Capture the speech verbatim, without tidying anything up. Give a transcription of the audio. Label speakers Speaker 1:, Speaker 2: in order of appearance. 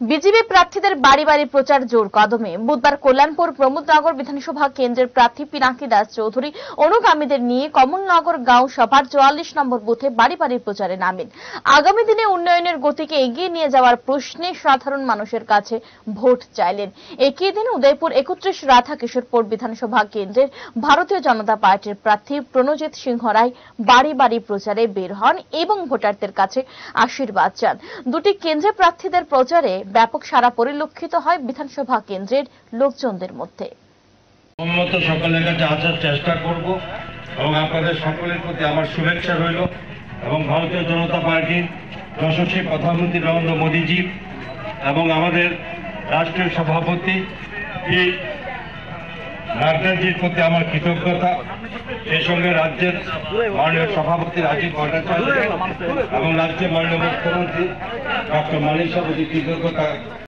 Speaker 1: BJP প্রার্থীদের বাড়ি বাড়ি প্রচার জোর কদমে। বুধবার কল্যাণপুর প্রমোদনগর বিধানসভা কেন্দ্রের প্রার্থী পিনাকি দাস চৌধুরী অনুগামীদের নিয়ে কমলনগর গাঁও সভার চুয়াল্লিশ নম্বর বুথে বাড়ি বাড়ি প্রচারে নামেন। আগামী দিনে উন্নয়নের গতিকে এগিয়ে নিয়ে যাওয়ার প্রশ্নে সাধারণ মানুষের কাছে ভোট চাইলেন। একই দিন উদয়পুর একত্রিশ রাধা কিশোরপুর বিধানসভা কেন্দ্রের ভারতীয় জনতা পার্টির প্রার্থী প্রণজিৎ সিংহ রায় বাড়ি বাড়ি প্রচারে বের হন এবং ভোটারদের কাছে আশীর্বাদ চান। দুটি কেন্দ্রে প্রার্থীদের প্রচারে ব্যাপক সাড়া পরিলক্ষিত হয় বিধানসভা কেন্দ্রের লোকজনদের মধ্যে।
Speaker 2: উন্নত সকলের কাছে আসার চেষ্টা করব এবং আপনাদের সকলের প্রতি আমার শুভেচ্ছা রইল এবং ভারতীয় জনতা পার্টির যশস্বী প্রধানমন্ত্রী নরেন্দ্র মোদীজি এবং আমাদের রাষ্ট্রীয় সভাপতি নাড্ডাজির প্রতি আমার কৃতজ্ঞতা, সেই সঙ্গে রাজ্যের মাননীয় সভাপতি রাজীব ভট্টাচার্য এবং রাজ্যের মাননীয় মুখ্যমন্ত্রী ডক্টর মানিক সাহের প্রতি কৃতজ্ঞতা